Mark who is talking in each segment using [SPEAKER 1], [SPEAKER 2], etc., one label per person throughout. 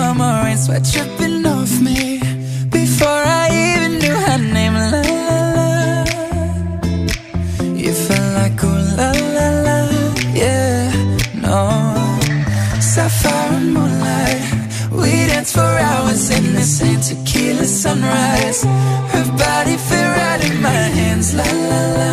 [SPEAKER 1] summer rain, sweat dripping off me before I even knew her name. La la la, you felt like ooh la la la, yeah, no. Sapphire and moonlight, we danced for hours in the same tequila sunrise. Her body fit right in my hands, la la la.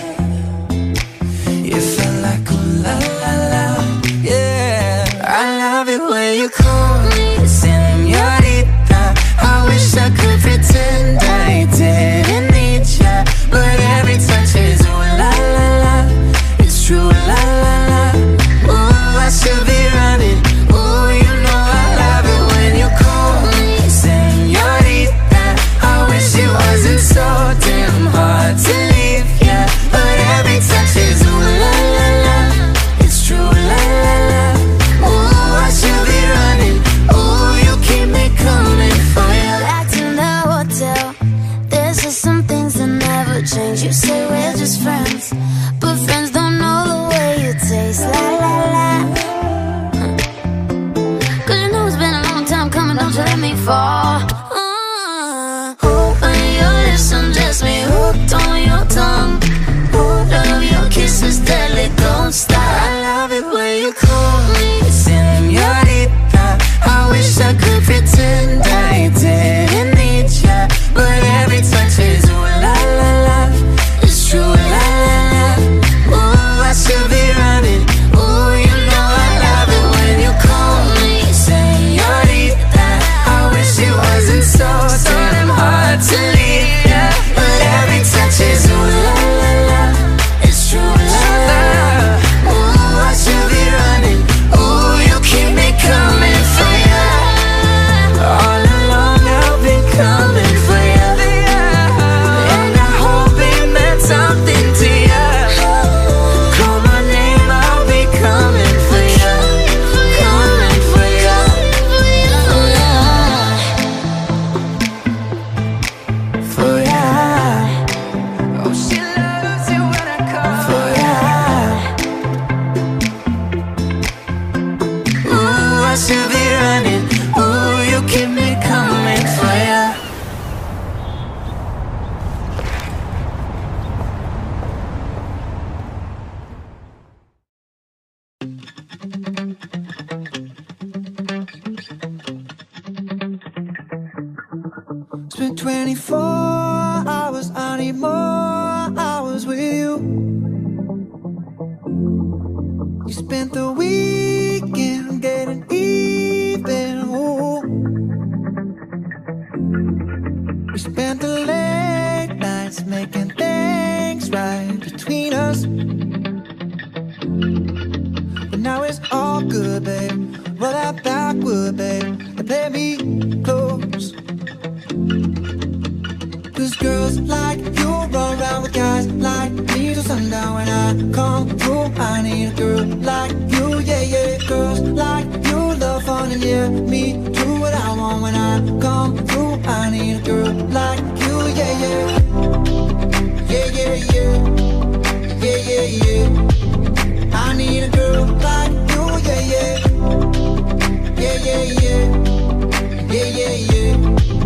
[SPEAKER 1] You felt like ooh la la la, yeah. I love it when you call me señorita. I wish I could pretend I didn't need ya, but every touch is ooh la la la. It's true, la la la. Ooh, I should be running. Ooh, you know I love it when you call me señorita. I wish it wasn't so damn hard to leave, yeah, but every touch is ooh la la la. It's true, la la la. Ooh, I should be running. Ooh, you keep me coming for you.
[SPEAKER 2] Back to the hotel, there's just some things that never change. You say we're just friends, but friends don't know the way you taste. La la la. Cause you know it's been a long time coming, don't you let me fall. When your lips undress me, hooked on your tongue. Ooh, love, your kisses deadly, don't stop.
[SPEAKER 1] I love it when you call me señorita. I wish I could pretend I didn't need ya, but every touch is ooh la la la. It's true, la la la. Ooh, I should be running. Ooh, you know I love it when you call me señorita. I wish it wasn't so damn hard to leave ya, but every touch is ooh la la la. It's true, la la la. Ooh, I should be running. Ooh, you keep me coming for ya. All along I've been coming for ya, and I hope it meant something to ya. Call my name, I'll be coming for ya, coming for ya, for ya. Oh, she loves it when I call for ya. Ooh, I should be running. Ooh, you keep me coming for ya. Spent 24 hours, I need more hours with you. You spent the weekend getting even, ooh. We spent the late nights making things right between us. But now it's all good, babe. Roll that backward, babe, and play me close. Cause girls like you run around with guys like me till sundown. When I come through, I need a girl like you, yeah, yeah. Girls like you love fun and yeah, me do what I want. When I come through, I need a girl like you, yeah, yeah. Yeah, yeah, yeah. Yeah, yeah, yeah. I need a girl like you, yeah, yeah. Yeah, yeah, yeah. Yeah, yeah, yeah.